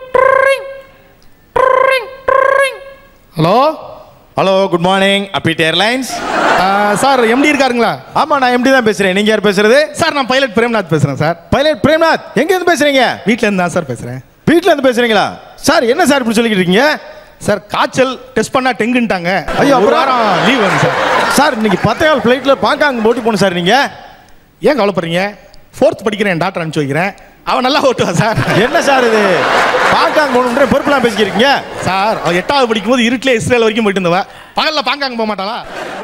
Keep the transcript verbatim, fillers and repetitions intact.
Hello hello good morning அப்பீட் airlines. Sir MD இருக்காருங்களா? ஆமாம் நான் எம்டி தான் பேசுகிறேன். நீங்கள் யார் பேசுகிறது? சார் நான் பைலட் பிரேம்நாத் பேசுகிறேன் சார். பைலட் பிரேம்நாத் எங்கேருந்து பேசுகிறீங்க? வீட்டிலேருந்து தான் சார் பேசுகிறேன். வீட்டிலேருந்து பேசுகிறீங்களா? சார் என்ன சார் இப்படி சொல்லிக்கிட்டு இருக்கீங்க? சார் காய்ச்சல் டெஸ்ட் பண்ணால் டெங்குன்ட்டாங்க. ஐயோ ஒரு வாரம் லீவ் வேணும் சார். சார் இன்னைக்கு பத்தையாள் ஃப்ளைட்டில் பாங்காங் போட்டு போகணும் சார். நீங்கள் ஏன் கவலைப்படுறீங்க? ஃபோர்த் படிக்கிறேன், என் டாக்டர் அனுப்பிச்சு வைக்கிறேன், அவன் நல்லா ஓட்டுவா சார். என்ன சார் இது பாங்காங் போகணுன்ற பொறுப்புலாம் பேசிக்கிறீங்க? சார் அவள் எட்டாவது படிக்கும்போது இருட்டில் இஸ்ரேல் வரைக்கும் போயிட்டு இருந்தவா, பகலில் பாங்காங் போக மாட்டாளா?